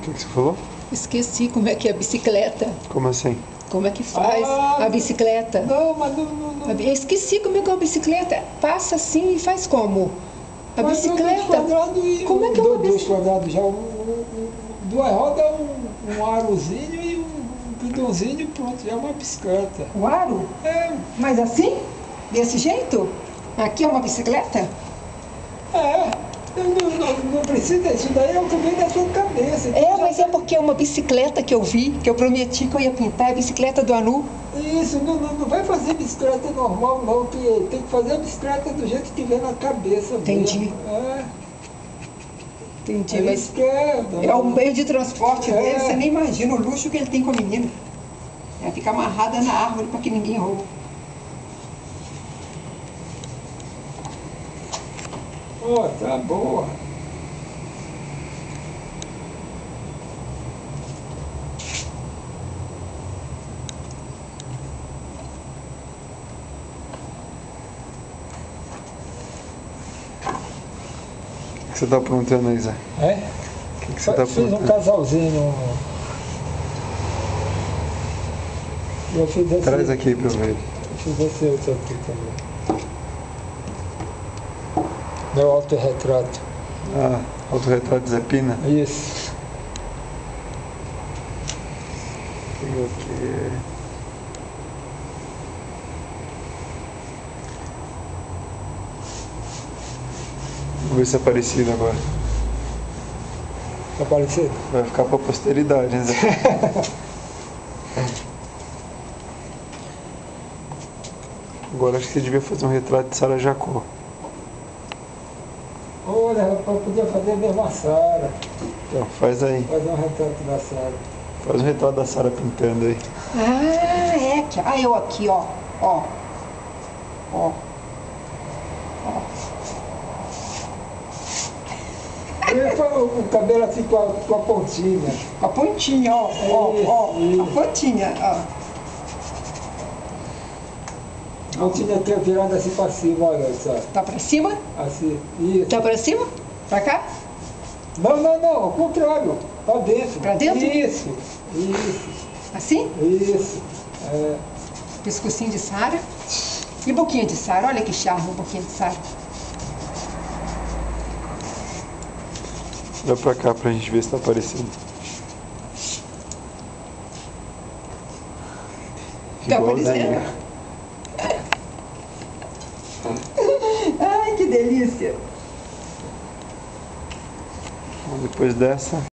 que você falou? Esqueci como é que é a bicicleta. Como assim? Como é que faz a bicicleta? Não, mas não. Eu esqueci como é que é a bicicleta. Passa assim e faz como? A Mas bicicleta. Como é que é uma bicicleta? dois quadrados já, duas rodas, um arozinho e um guidãozinho, pronto, já é uma bicicleta. O aro? É, Mas assim? Desse jeito? Aqui é uma bicicleta? não precisa, isso daí é o que vem da sua cabeça. É, mas é porque é uma bicicleta que eu vi, que eu prometi que eu ia pintar, é a bicicleta do Anu. Isso, não vai fazer bicicleta normal não, que tem que fazer a bicicleta do jeito que vem na cabeça Entendi. mesmo. Entendi, É mas esquerda. é o meio de transporte É. dele, você nem imagina o luxo que ele tem com a menina. Ela fica amarrada na árvore para que ninguém roube. Tá boa. O que você tá aprontando aí, Zé? O que você tá Fiz um aprontando? casalzinho. Eu fiz esse. Traz aqui pra eu ver. Eu fiz esse outro aqui também. Meu autorretrato. Ah, autorretrato de Zé Pina. Isso. Pegou aqui. Vamos ver se é parecido agora. Tá parecido? Vai ficar pra posteridade, hein, Zé? Agora acho que você devia fazer um retrato de Sara Jacó. Olha, rapaz, podia fazer a mesma Sara. Então, faz aí. Fazer um retrato da Sara. Faz um retrato da Sara pintando aí. Ah, é que. Ah, eu aqui, ó. Ó. Ó. E foi o cabelo assim com a pontinha. A pontinha, ó. Ó. Isso. A pontinha, ó. Pontinha aqui virada assim pra cima, olha só. Tá pra cima? Assim, isso. Tá pra cima? Pra cá? Não, ao contrário. Pra dentro. Pra dentro? Isso. Assim? Isso. Pescocinho de Sara. E boquinha de Sara. Olha que charme, boquinha de Sara. Olha pra cá pra gente ver se tá aparecendo. Tá Igualzinho. aparecendo? Ai, que delícia. Depois dessa.